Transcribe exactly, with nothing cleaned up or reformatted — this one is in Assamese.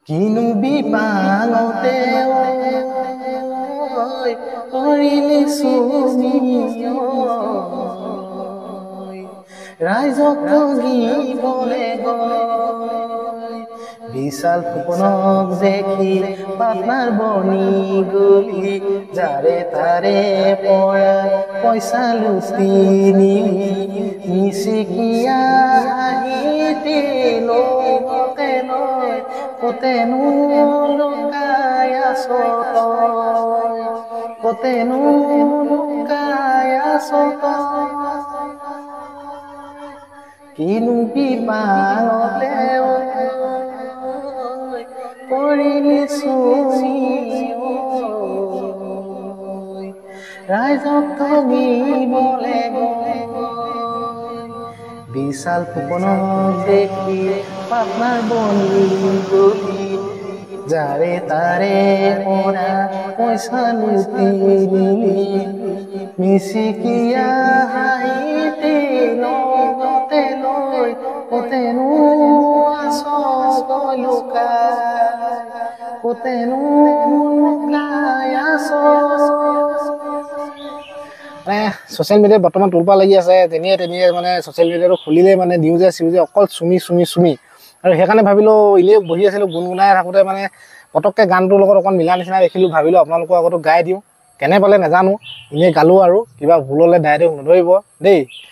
কিনো বিপাঙতে কৰিলি চুমি ৰাইজক ঠগিবলে গৈ বিশাল ফুকনক দেখি পাটনাৰ বনি গলি যাৰে তাৰে পৰা পইচা লুটি নিলি মিচিকিয়া হাঁহিতে লগতে লৈ কতেনো লুকাই আছ তই কতেনো লুকাই আছ তই কিনো বিপাঙতে কৰিলি চুমি ৰাইজক ঠগিবলে গৈ বিশাল ফুকনক দেখি পাটনাৰ বনি গলি যাৰে তাৰে পৰা পইচা লুটি নিলি মিচিকিয়া হাঁহিতে লগতে লৈ কতেনো আছ তই লুকাই কতেনো লুকাই আছ মানে ছ'চিয়েল মিডিয়াত বৰ্তমান তোলপা লাগি আছে তেনিয়ে তেনিয়ে মানে ছ'চিয়েল মিডিয়াটো খুলিলে মানে নিউজে চিউজে অকল চুমি চুমি চুমি আৰু সেইকাৰণে ভাবিলোঁ এনেই বহি আছিলোঁ গুণগুণাই থাকোঁতে মানে পটককৈ গানটোৰ লগত অকণ মিলা নিচিনা দেখিলোঁ ভাবিলোঁ আপোনালোকৰ আগতো গাই দিওঁ কেনে পালে নাজানো এনেই গালোঁ আৰু কিবা ভুল হ'লে ডাইৰেক্ট নধৰিব দেই।